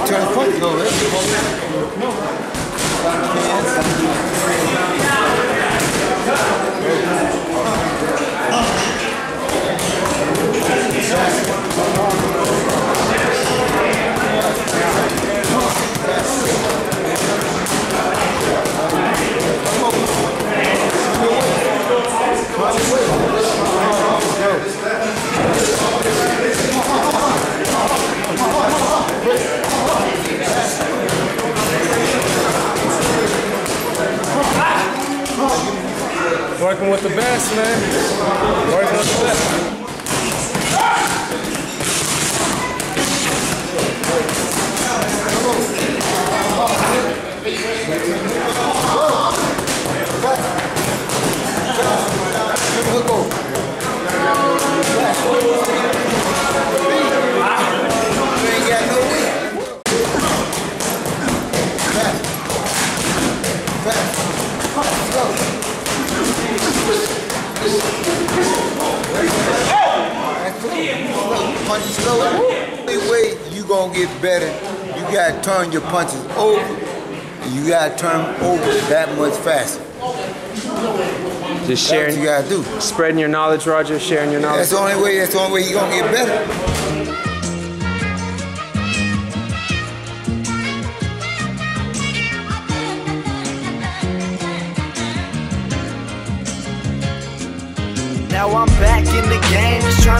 turn punches over. Working with the best, man. Working with the best. Punch slow. The only way you gonna get better, you gotta turn your punches over. You gotta turn them over that much faster. Just sharing. That's what you gotta do. Spreading your knowledge, Roger. Sharing your knowledge. That's the only way. That's the only way you gonna get better. Now I'm back in the game, just trying